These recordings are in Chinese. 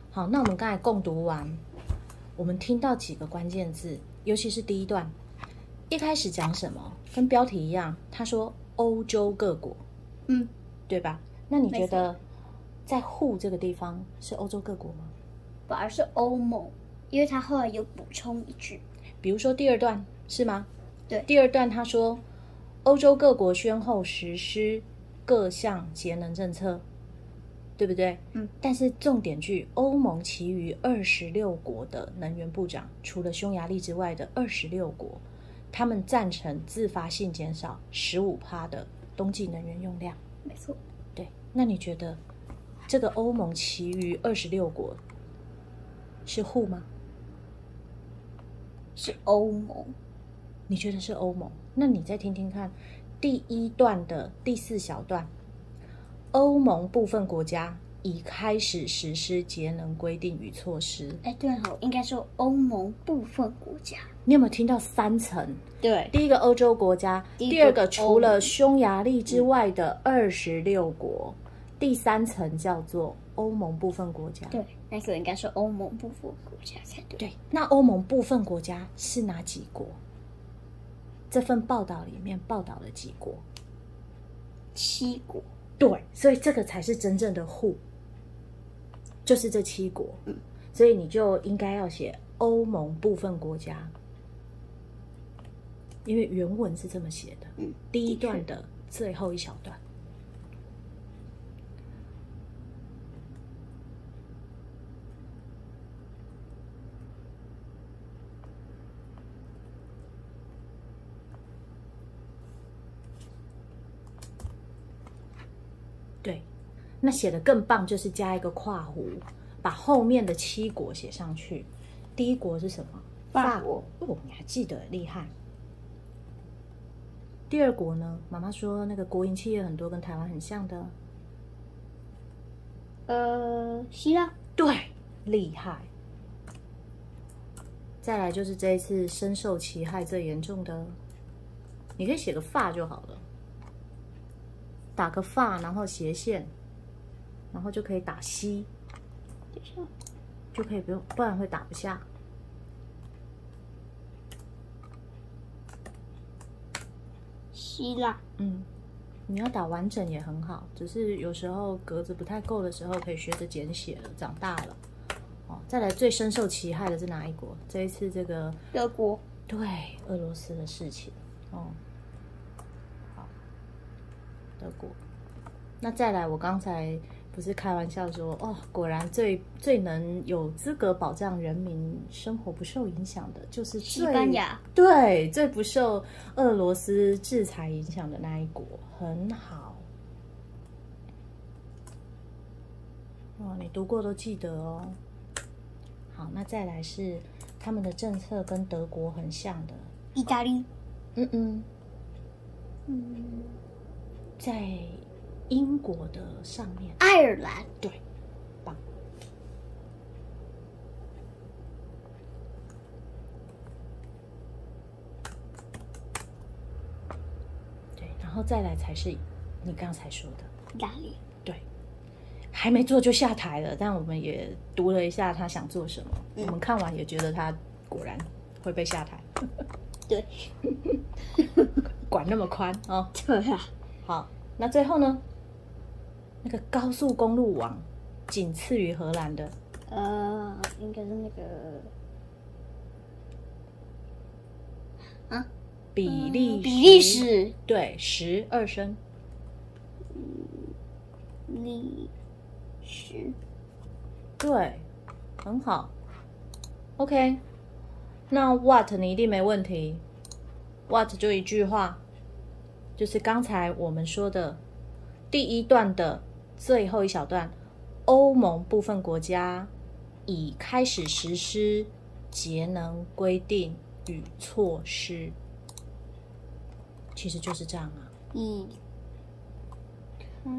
好，那我们刚才共读完，我们听到几个关键字，尤其是第一段，一开始讲什么？跟标题一样，他说欧洲各国，对吧？那你觉得在WHO这个地方是欧洲各国吗？ 反而是欧盟，因为他后来有补充一句， 比如说第二段是吗？ 对， 第二段他说欧洲各国先后实施各项节能政策，对不对？但是重点句，欧盟其余26国的能源部长，除了匈牙利之外的26国，他们赞成自发性减少15%的冬季能源用量。 没错。 对，那你觉得这个欧盟其余26国是WHO吗？ 是欧盟。 你觉得是欧盟？那你再听听看，第一段的第4小段，欧盟部分国家已开始实施节能规定与措施。 哎，对好，应该说欧盟部分国家。 你有没有听到3层？ 对， 第一个欧洲国家，第二个除了匈牙利之外的26国，第3层叫做欧盟部分国家。 对，那个应该是欧盟部分国家才对。 对，那欧盟部分国家是哪几国？这份报道里面报道了几国 ？7国。 对，所以这个才是真正的WHO，就是这7国。所以你就应该要写欧盟部分国家，因为原文是这么写的。第一段的最后一小段。对，那写的更棒，就是加一个括弧，把后面的7国写上去。第一国是什么？ 法国。 哦，你还记得，厉害。第二国呢？妈妈说那个国营企业很多跟台湾很像的。 希腊。 对，厉害。再来就是这一次深受其害最严重的，你可以写个法就好了。打个法，然后斜线，然后就可以打西，就可以不用，不然会打不下。 希腊。 你要打完整也很好，只是有时候格子不太够的时候，可以学着简写了。长大了，再来最深受其害的是哪一国？这一次这个德国。 对，俄罗斯的事情。好，德国。那再来，我刚才不是开玩笑说，果然最能有资格保障人民生活不受影响的，就是西班牙。 对，最不受俄罗斯制裁影响的那一国，很好。你读过都记得哦。好，那再来是他们的政策跟德国很像的， 意大利。 在英国的上面， 爱尔兰。 对，棒。对，然后再来才是你刚才说的意大利。 对，还没做就下台了，但我们也读了一下他想做什么，我们看完也觉得他果然会被下台。 对， 管那么宽哦。 对啊。 好，那最后呢？那个高速公路网仅次于荷兰的， 应该是那个比利时。对，12升。 利时。 对，很好。OK， 那 what 你一定没问题。what 就一句话，就是刚才我们说的第一段的最后一小段，欧盟部分国家已开始实施节能规定与措施，其实就是这样啊。 已开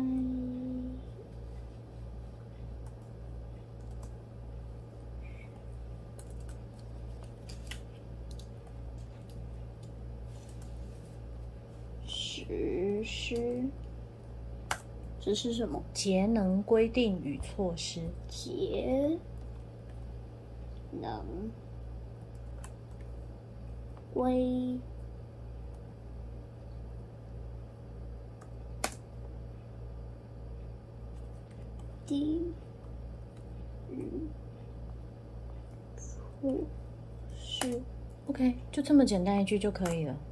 实施什么？ 节能规定与措施。 节能为地处事。 OK， 就这么简单一句就可以了。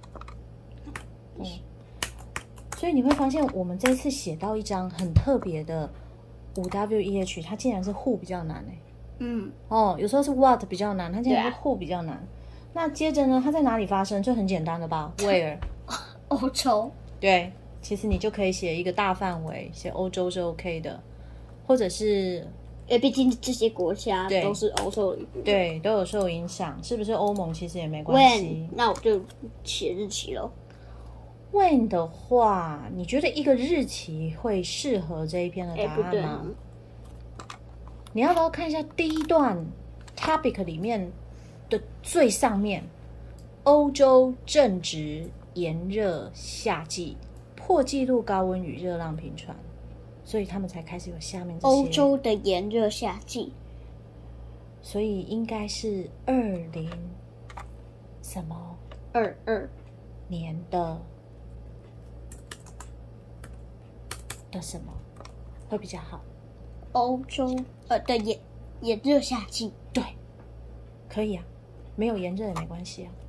所以你会发现，我们这次写到一张很特别的5W1H，它竟然是 who 比较难有时候是 what 比较难，它竟然是 who 比较难。那接着呢，它在哪里发生？就很简单的吧 ，where 欧洲。 对，其实你就可以写一个大范围，写欧洲是 OK 的，或者是因为毕竟这些国家都是欧洲的一部分， 对，都有受影响，是不是欧盟其实也没关系。 那我就写日期咯。 When 的话，你觉得一个日期会适合这一篇的答案吗？你要不要看一下第一段 topic 里面的最上面？欧洲正值炎热夏季，破纪录高温与热浪频传，所以他们才开始有下面这些。 欧洲的炎热夏季， 所以应该是20什么 22 年的什么会比较好？ 欧洲的炎热夏季， 对，可以啊，没有炎热也没关系啊，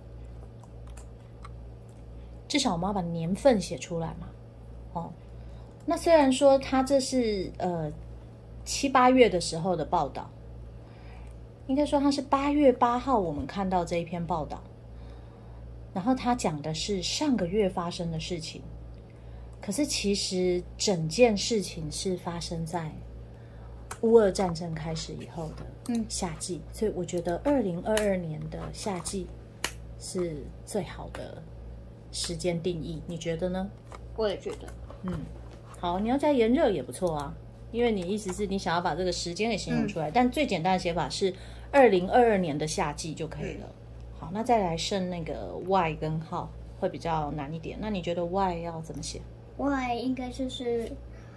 至少我们要把年份写出来嘛。那虽然说它这是7、8月的时候的报道，应该说它是8月8号我们看到这一篇报道，然后它讲的是上个月发生的事情。可是其实整件事情是发生在乌俄战争开始以后的夏季，所以我觉得2022年的夏季是最好的时间定义，你觉得呢？ 我也觉得。 好，你要加炎热也不错啊，因为你意思是你想要把这个时间给形容出来，但最简单的写法是2022年的夏季就可以了。好，那再来剩那个 Y 跟号会比较难一点，那你觉得 Y 要怎么写 ？Y 应该就是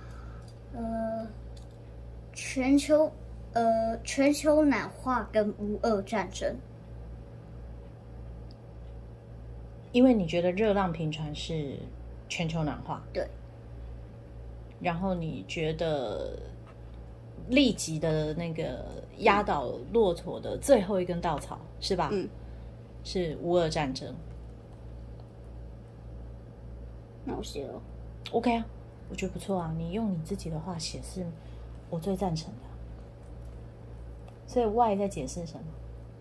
全球暖化跟乌俄战争， 因为你觉得热浪频传是全球暖化， 对， 然后你觉得立即的那个压倒骆驼的最后一根稻草是吧？是乌俄战争。 那我写了。 OK 啊，我觉得不错啊，你用你自己的话写是我最赞成的。所以 Y 在解释什么？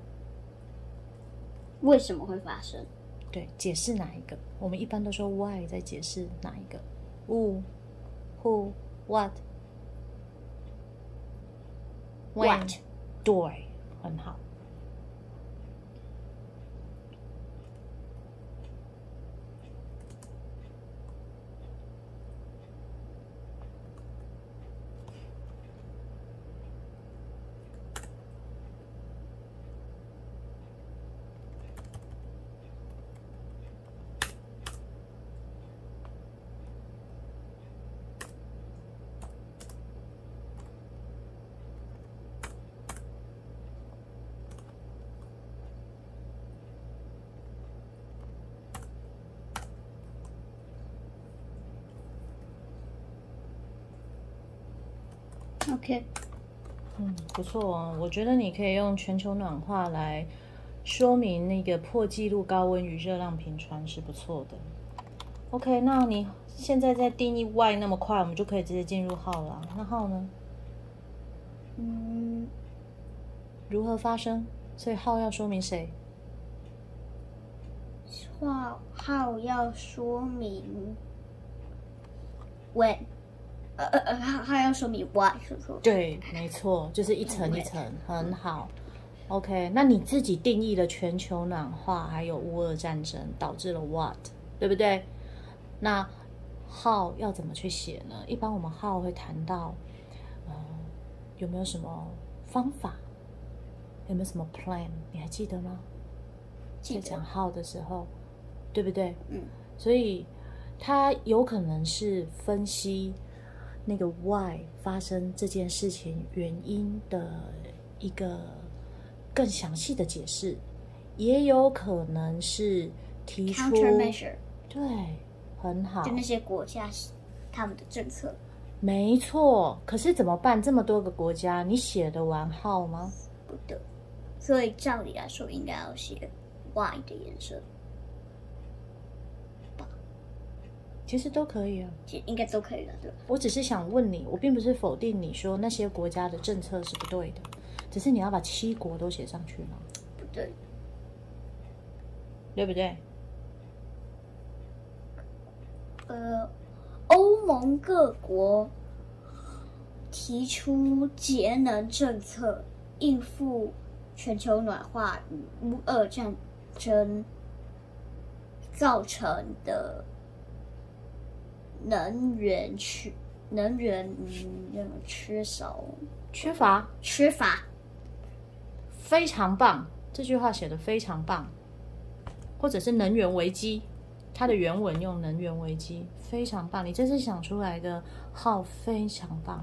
为什么会发生？ 对，解释哪一个？我们一般都说 Y 在解释哪一个？Who, what, when？ 对，很好。 OK， 不错哦，我觉得你可以用全球暖化来说明那个破纪录高温与热浪频传是不错的。OK， 那你现在在定义 Y 那么快，我们就可以直接进入号了。那号呢？如何发生？所以号要说明谁？ 号要说明 when。还要说明 why， 是说对，没错，就是一层一层，很好。OK， 那你自己定义了全球暖化，还有乌俄战争导致了 what， 对不对？那 how 要怎么去写呢？一般我们 how 会谈到，有没有什么方法？有没有什么 plan？ 你还记得吗？在讲 how 的时候，对不对？所以它有可能是分析那个 why 发生这件事情原因的一个更详细的解释，也有可能是提出 countermeasure， 对，很好， 就那些国家他们的政策。 没错。可是怎么办？这么多个国家，你写得完号吗？ 不得，所以照理来说应该要写 Y 的颜色， 其实都可以啊， 其实应该都可以了，对吧？ 我只是想问你，我并不是否定你说那些国家的政策是不对的，只是你要把7国都写上去吗？ 不对， 对不对？ 欧盟各国提出节能政策，应付全球暖化与乌俄战争造成的能源缺乏， 非常棒，这句话写得非常棒，或者是能源危机，它的原文用能源危机，非常棒，你这次想出来的号非常棒。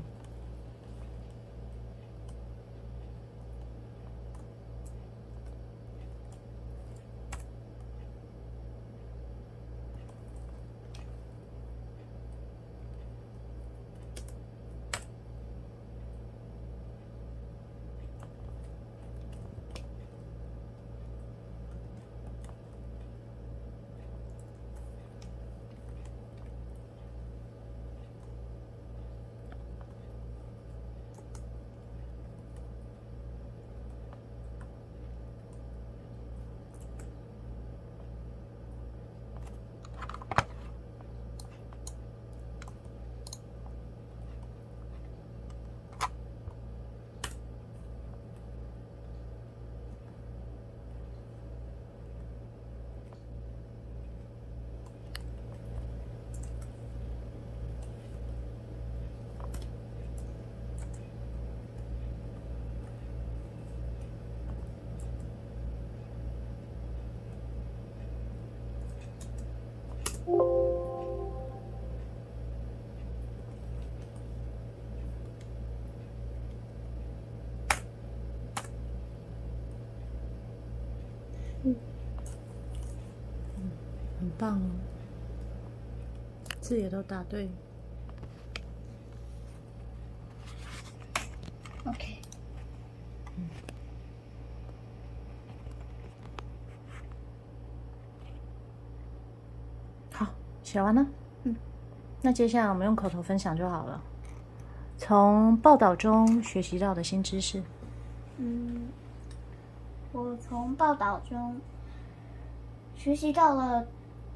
很棒哦，字也都答对。 OK， 好，写完了。那接下来我们用口头分享就好了。从报道中学习到的新知识。 我从报道中学习到了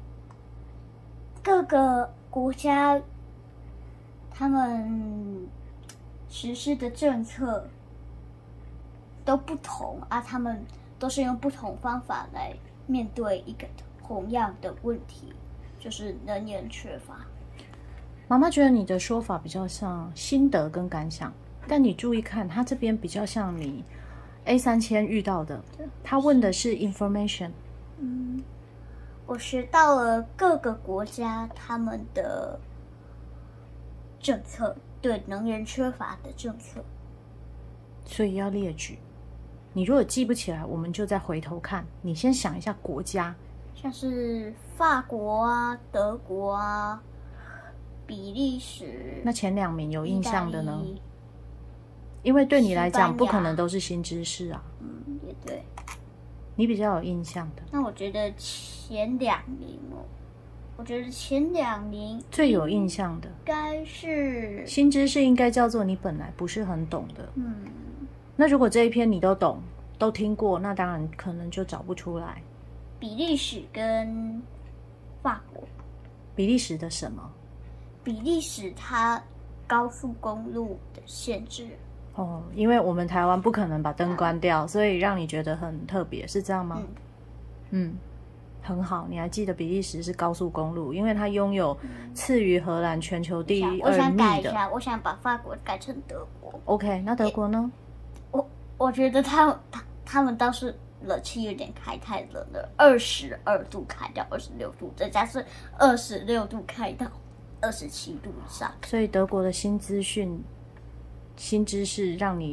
各个国家他们实施的政策都不同啊，他们都是用不同方法来面对一个同样的问题，就是能源缺乏。 妈妈觉得你的说法比较像心得跟感想，但你注意看，他这边比较像你 A3000 遇到的，他问的是 information。 我学到了各个国家他们的政策，对能源缺乏的政策， 所以要列举。你如果记不起来，我们就再回头看。你先想一下国家， 像是法国啊、德国啊、比利时。 那前2名有印象的呢？因为对你来讲，不可能都是新知识啊。 也对。 你比较有印象的。 那我觉得前2名哦，我觉得前2名最有印象的， 应该是新知识，应该叫做你本来不是很懂的。那如果这一篇你都懂，都听过，那当然可能就找不出来。 比利时跟法国。 比利时的什么？ 比利时它高速公路的限制。 哦，因为我们台湾不可能把灯关掉，所以让你觉得很特别，是这样吗？很好。你还记得比利时是高速公路，因为它拥有次于荷兰全球第2 我想改密的。 一下，我想把法国改成德国。 OK， 那德国呢？ 我觉得他们倒是冷气有点开太冷了，22度开到26度，再加上26度开到27度以上。 所以德国的新资讯、新知识让你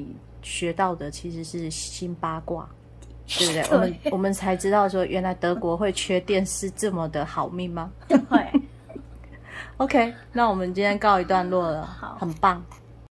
学到的其实是新八卦，对不对？我们才知道说，原来德国会缺电是这么的好命吗？ 对。 OK， 那我们今天告一段落了， 好， 很棒。